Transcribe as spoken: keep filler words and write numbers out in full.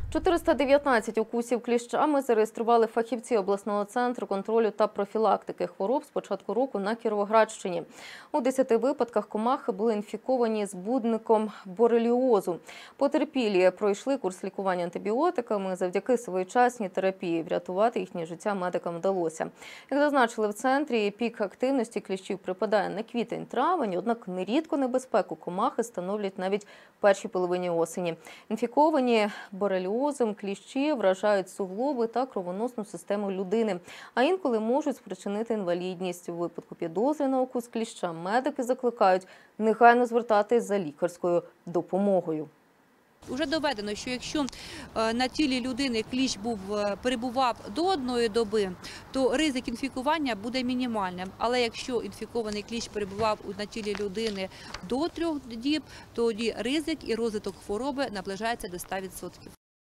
чотириста дев'ятнадцять укусів кліщами зареєстрували фахівці обласного центру контролю та профілактики хвороб з початку року на Кіровоградщині. У десяти випадках комахи були інфіковані збудником бореліозу. Потерпілі пройшли курс лікування антибіотиками. Завдяки своєчасній терапії врятувати їхнє життя медикам вдалося. Як зазначили в центрі, пік активності кліщів припадає на квітень-травень, однак нерідко небезпеку комахи становлять навіть в першій половині осені. Інфіковані бореліозом кліщі вражають суглоби та кровоносну систему людини, а інколи можуть спричинити інвалідність. У випадку підозри на укус кліща медики закликають негайно звертатись за лікарською допомогою. Уже доведено, що якщо на тілі людини кліщ був, перебував до одної доби, то ризик інфікування буде мінімальним. Але якщо інфікований кліщ перебував на тілі людини до трьох діб, тоді ризик і розвиток хвороби наближається до ста відсотків.